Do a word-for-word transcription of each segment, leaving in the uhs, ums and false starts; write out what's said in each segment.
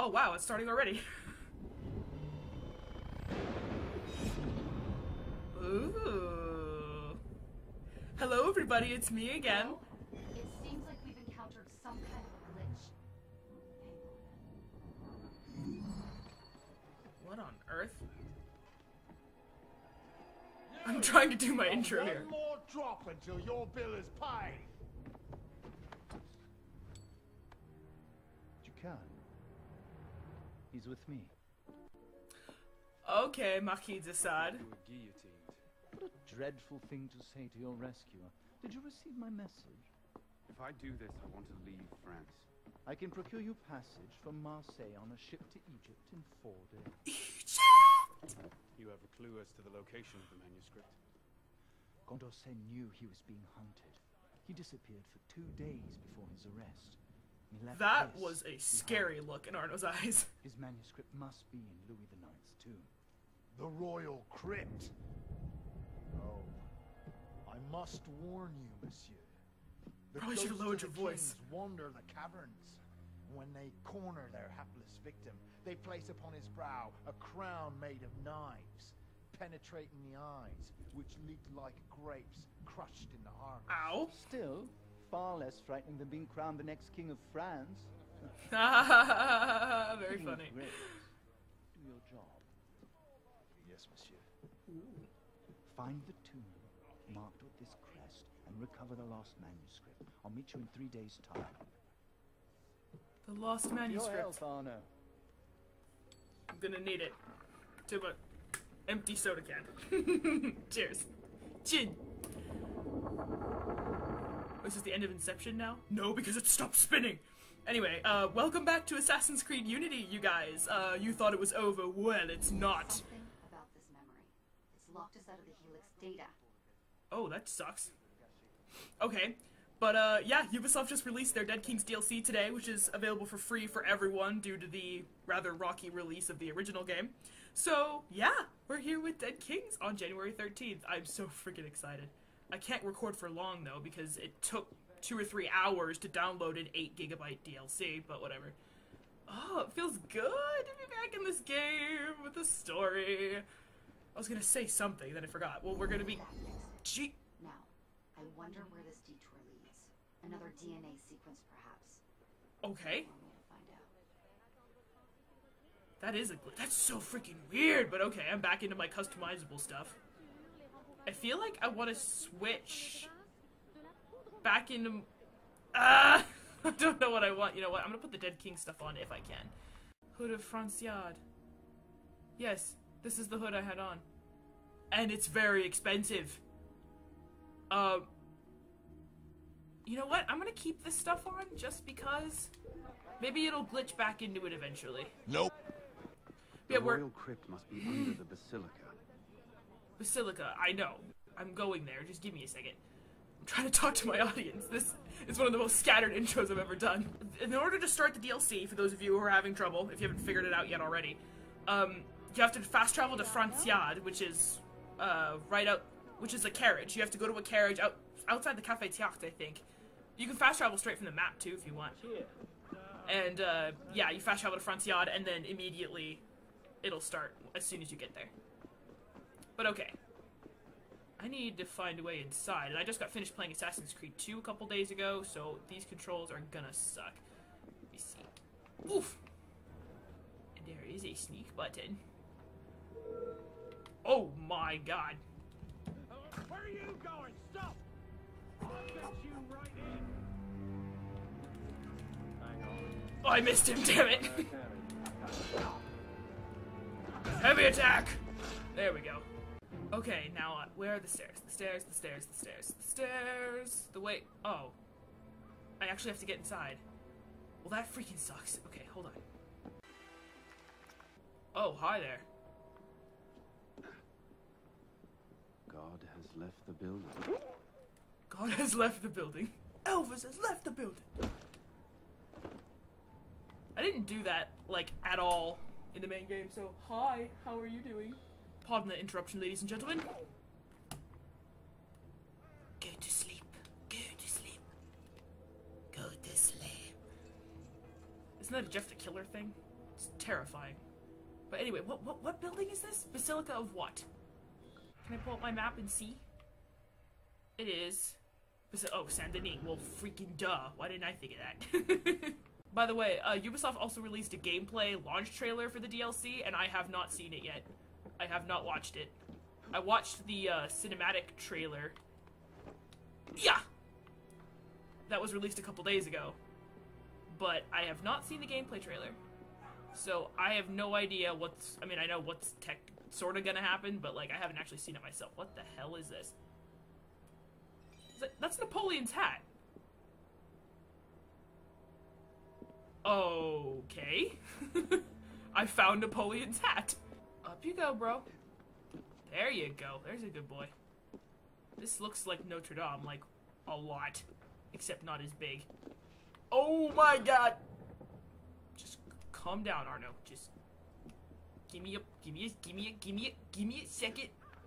Oh wow, it's starting already. Ooh. Hello everybody, it's me again. It seems like we've encountered some kind of glitch. What on earth? I'm trying to do my intro here. One more drop until your bill is paid. You can. He's with me. Okay, Marquis de Sade. You were guillotined. What a dreadful thing to say to your rescuer. Did you receive my message? If I do this, I want to leave France. I can procure you passage from Marseille on a ship to Egypt in four days. Egypt! You have a clue as to the location of the manuscript? Condorcet knew he was being hunted. He disappeared for two days before his arrest. He left That this was a behind. scary look in Arno's eyes. His manuscript must be in Louis the Ninth's tomb. The royal crypt. Oh, I must warn you, monsieur. The Probably should have ghosts lowered of your the voice. kings wander the caverns. When they corner their hapless victim, they place upon his brow a crown made of knives, penetrating the eyes, which leaked like grapes crushed in the heart. Ow. Still, far less frightening than being crowned the next king of France. Very King of funny. grapes. Do your job. Yes, monsieur. Find the tomb marked with this crest and recover the lost manuscript. I'll meet you in three days' time. The lost Your manuscript. health, Arno. I'm gonna need it. To my empty soda can. Cheers. Chin. This is the end of Inception now? No, because it stopped spinning. Anyway, uh, welcome back to Assassin's Creed Unity, you guys. Uh, you thought it was over. Well, it's not. Something about this memory. It's locked us out of the Helix data. Oh, that sucks. Okay. But, uh, yeah, Ubisoft just released their Dead Kings D L C today, which is available for free for everyone due to the rather rocky release of the original game. So, yeah, we're here with Dead Kings on January thirteenth. I'm so freaking excited. I can't record for long, though, because it took two or three hours to download an eight gigabyte D L C, but whatever. Oh, it feels good to be back in this game with the story. I was gonna say something, then I forgot. Well, we're gonna be... Gee... Now, I wonder where this detour leads. Another D N A sequence, perhaps. Okay. One way to find out. That is a glitch. That's so freaking weird, but okay, I'm back into my customizable stuff. I feel like I want to switch back into... Ah! I don't know what I want. You know what? I'm gonna put the Dead King stuff on if I can. Hood of Franciade. Yes, this is the hood I had on. And it's very expensive. Um... You know what? I'm gonna keep this stuff on just because maybe it'll glitch back into it eventually. Nope. The Yeah, we're... royal crypt must be under the basilica. Basilica, I know. I'm going there. Just give me a second. I'm trying to talk to my audience. This is one of the most scattered intros I've ever done. In order to start the D L C, for those of you who are having trouble, if you haven't figured it out yet already, um, you have to fast travel to Franciade, which is, uh, right out, which is a carriage. You have to go to a carriage out outside the Café Théâtre, I think. You can fast travel straight from the map, too, if you want. And, uh, yeah, you fast travel to Franciade, and then immediately it'll start as soon as you get there. But okay. I need to find a way inside, and I just got finished playing Assassin's Creed two a couple days ago, so these controls are gonna suck. Let me see. Oof! And there is a sneak button. Oh my god. Where are you going? Stop! I'll get you right in. Oh, I missed him, damn it! Heavy attack! There we go. Okay, now uh, where are the stairs? The stairs, the stairs, the stairs, the stairs, the way- oh. I actually have to get inside. Well, that freaking sucks. Okay, hold on. Oh, hi there. God has left the building. God has left the building. Elvis has left the building. I didn't do that, like, at all in the main game, so hi, how are you doing? Pardon the interruption, ladies and gentlemen. Go to sleep. Go to sleep. Go to sleep. Isn't that a Jeff the Killer thing? It's terrifying. But anyway, what, what, what building is this? Basilica of what? Can I pull up my map and see? It is... Oh, Saint Denis. Well, freaking duh. Why didn't I think of that? By the way, uh, Ubisoft also released a gameplay launch trailer for the D L C, and I have not seen it yet. I have not watched it. I watched the uh, cinematic trailer. Yeah! That was released a couple days ago. But I have not seen the gameplay trailer. So I have no idea what's... I mean, I know what's tech sort of gonna happen, but like I haven't actually seen it myself. What the hell is this? Is that, that's Napoleon's hat. Okay. I found Napoleon's hat. Up you go, bro. There you go. There's a good boy. This looks like Notre Dame, like, a lot. Except not as big. Oh my god! Just calm down, Arno. Just give me a, give me a, give me a, give me a, give me a second.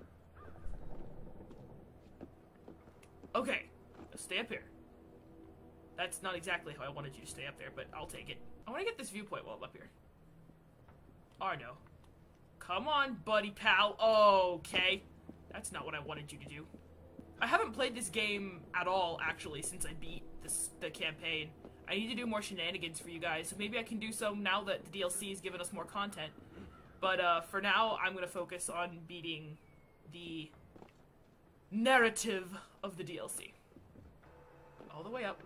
Okay, let's stay up here. That's not exactly how I wanted you to stay up there, but I'll take it. I want to get this viewpoint while I'm up here. Arno. Come on, buddy pal. Okay. That's not what I wanted you to do. I haven't played this game at all, actually, since I beat this, the campaign. I need to do more shenanigans for you guys, so maybe I can do so now that the D L C has given us more content. But uh, for now, I'm going to focus on beating the narrative of the D L C. All the way up.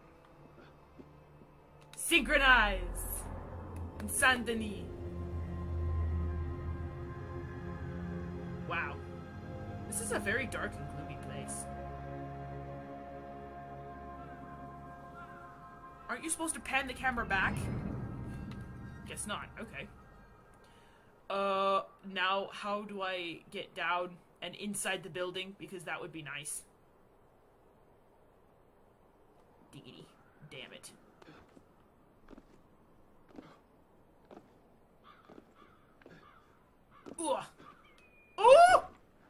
Synchronize! In Saint Denis. Wow. This is a very dark and gloomy place. Aren't you supposed to pan the camera back? Guess not. Okay. Uh, now how do I get down and inside the building? Because that would be nice. Diggity. Damn it. Ugh. Oh!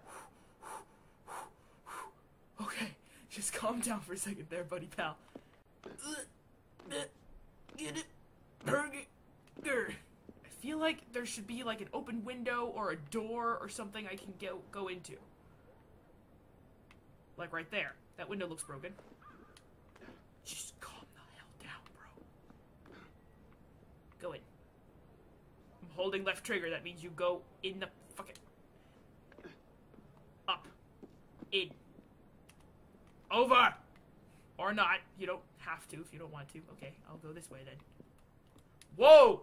Okay, just calm down for a second there, buddy pal. Get it? I feel like there should be like an open window or a door or something I can go go into. Like right there. That window looks broken. Just calm the hell down, bro. Go in. I'm holding left trigger. That means you go in the fucking... Up. In. Over! Or not. You don't have to if you don't want to. Okay, I'll go this way then. Whoa!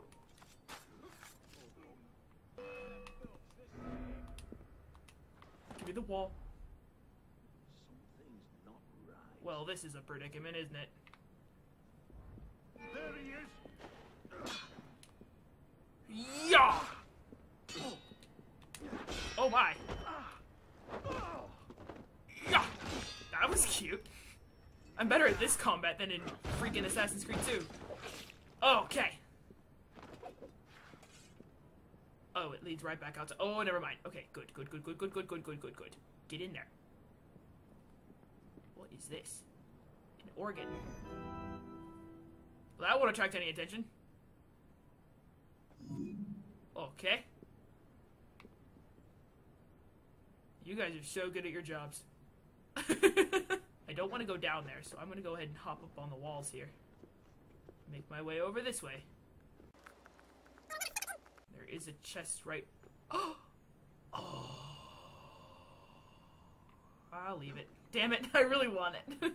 Give me the wall. Something's not right. Well, this is a predicament, isn't it? There he is! Yeah! Oh my. Yeah! That was cute. I'm better at this combat than in freaking Assassin's Creed two. Okay. Oh, it leads right back out to... Oh, never mind. Okay, good, good, good, good, good, good, good, good, good, good. Get in there. What is this? An organ. Well, that won't attract any attention. Okay. You guys are so good at your jobs. I don't want to go down there, so I'm going to go ahead and hop up on the walls here. Make my way over this way. There is a chest right... Oh! Oh! I'll leave it. Damn it, I really want it.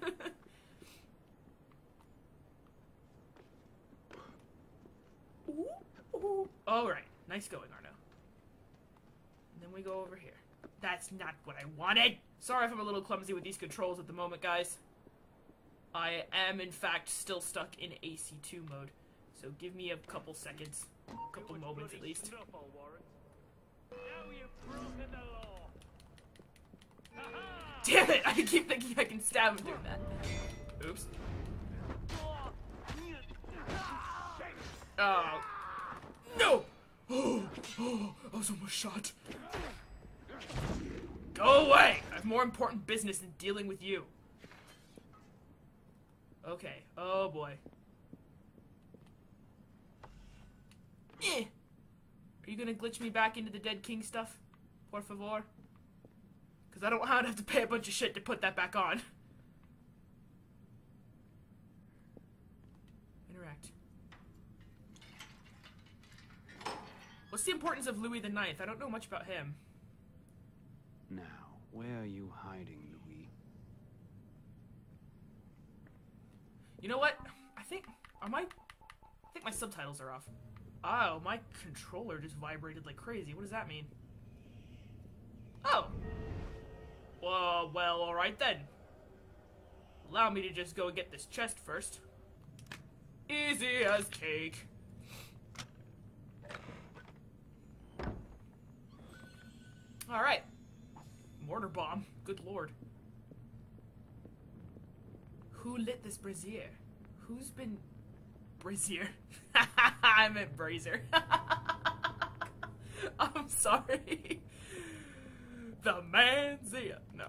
Ooh, ooh. Alright, nice going, Arno. And then we go over here. That's not what I wanted! Sorry if I'm a little clumsy with these controls at the moment, guys. I am, in fact, still stuck in A C two mode. So give me a couple seconds. A couple moments, at least. Damn it! I keep thinking I can stab him doing that. Oops. Oh. No! Oh, oh, I was almost shot. Go away! I have more important business than dealing with you. Okay. Oh boy. Eh. you gonna glitch me back into the Dead King stuff? Por favor? Because I don't want to have to pay a bunch of shit to put that back on. Interact. What's the importance of Louis the Ninth? I don't know much about him. Now, where are you hiding, Louis? You know what? I think... Are my... I think my subtitles are off. Oh, my controller just vibrated like crazy. What does that mean? Oh. Well, well, alright then. Allow me to just go and get this chest first. Easy as cake. Alright. Mortar bomb. Good lord. Who lit this brazier? Who's been... Brazier? I meant brazier. I'm sorry. The man's here. No.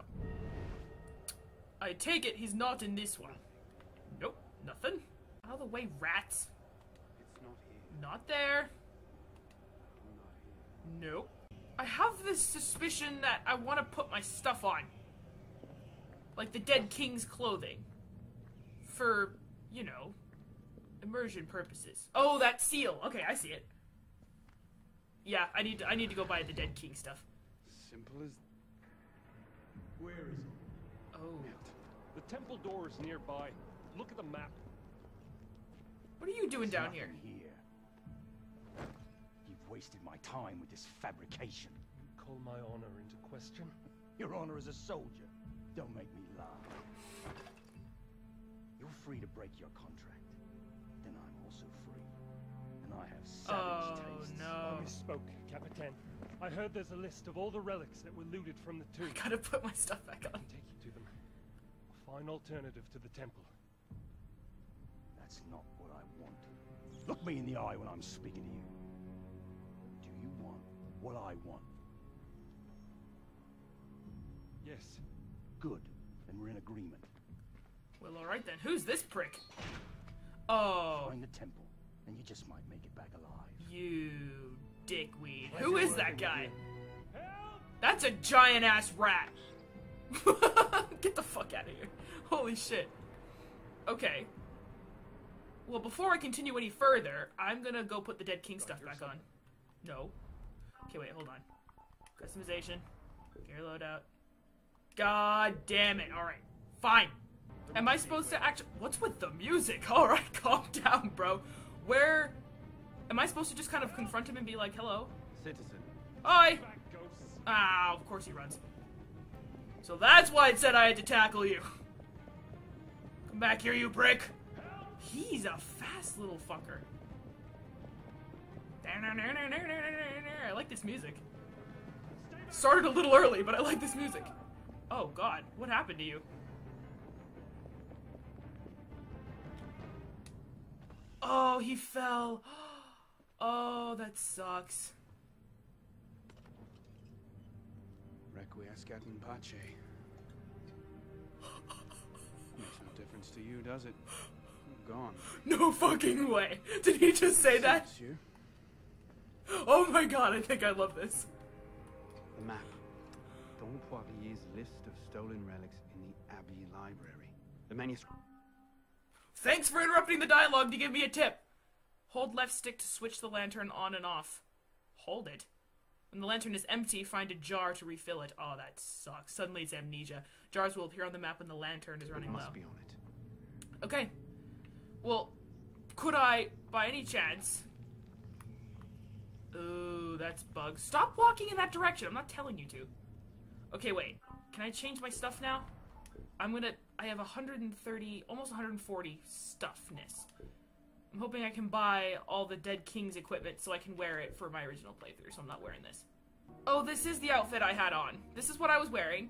I take it he's not in this one. Nope. Nothing. Out of the way, rats. It's not here. Not there. I'm not here. Nope. I have this suspicion that I want to put my stuff on. Like the Dead King's clothing. For, you know, immersion purposes. Oh, that seal. Okay, I see it. Yeah, I need to, I need to go buy the Dead King stuff. Simple as... Where is it? Oh. The temple door is nearby. Look at the map. What are you doing There's down here? nothing here. You've wasted my time with this fabrication. Call my honor into question? Your honor as a soldier. Don't make me laugh. You're free to break your contract. Then I'm also free. And I have savage Oh, tastes. no. I misspoke, Capitan. I heard there's a list of all the relics that were looted from the tomb. I gotta put my stuff back I on. can take you to them. A fine alternative to the temple. That's not what I want. Look me in the eye when I'm speaking to you. Do you want what I want? Yes. Good. Then we're in agreement. Well, alright then. Who's this prick? Oh. Find the temple, and you just might make it back alive. You dickweed. Pleasure Who is working that with guy? you. Help! That's a giant ass rat. Get the fuck out of here. Holy shit. Okay. Well, before I continue any further, I'm gonna go put the Dead King stuff back on. No. Okay, wait, hold on. Customization. Gear loadout. God damn it. Alright. Fine. Am I supposed to actually... What's with the music? Alright, calm down, bro. Where... Am I supposed to just kind of confront him and be like, hello? Citizen. Hi! Back, ghosts. Ah, of course he runs. So that's why it said I had to tackle you. Come back here, you prick. He's a fast little fucker. I like this music. Started a little early, but I like this music. Oh god, what happened to you? Oh, he fell. Oh, that sucks. Requiescat in pace. Makes no difference to you, does it? I'm gone. No fucking way. Did he just say that? Suits you. Oh my god, I think I love this. The map. Don Poirier's list of stolen relics in the Abbey Library. The manuscript. Thanks for interrupting the dialogue to give me a tip. Hold left stick to switch the lantern on and off. Hold it. When the lantern is empty, find a jar to refill it. Oh, that sucks. Suddenly it's amnesia. Jars will appear on the map when the lantern is running It low. must be on it. Okay. Well, could I, by any chance... Ooh, that's bugs. Stop walking in that direction. I'm not telling you to. Okay, wait. Can I change my stuff now? I'm gonna... I have one hundred thirty, almost one hundred forty stuffness. I'm hoping I can buy all the Dead King's equipment so I can wear it for my original playthrough, so I'm not wearing this. Oh, this is the outfit I had on. This is what I was wearing.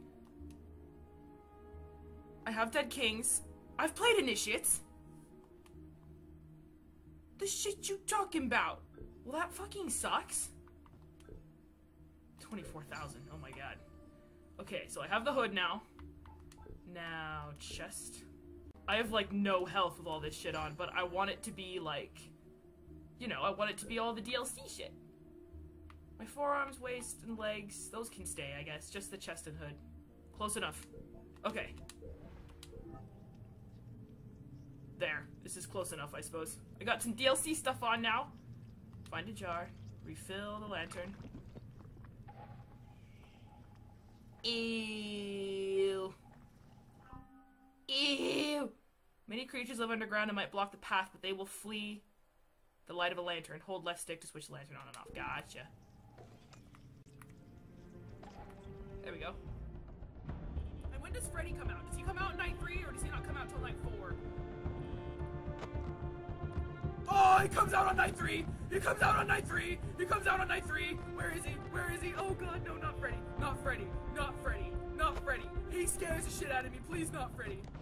I have Dead Kings. I've played Initiates. The shit you talking about? Well, that fucking sucks. twenty-four thousand. Oh my god. Okay, so I have the hood now. Now, chest. I have, like, no health with all this shit on, but I want it to be, like... You know, I want it to be all the D L C shit. My forearms, waist, and legs, those can stay, I guess. Just the chest and hood. Close enough. Okay. There. This is close enough, I suppose. I got some D L C stuff on now. Find a jar. Refill the lantern. Ew. Ew. Many creatures live underground and might block the path, but they will flee the light of a lantern. Hold left stick to switch the lantern on and off. Gotcha. There we go. And when does Freddy come out? Does he come out in night three, or does he not come out till night four? Oh, he comes out on night three! He comes out on night three! He comes out on night three! Where is he? Where is he? Oh god, no, not Freddy. Not Freddy. Not Freddy. Not Freddy. He scares the shit out of me. Please, not Freddy.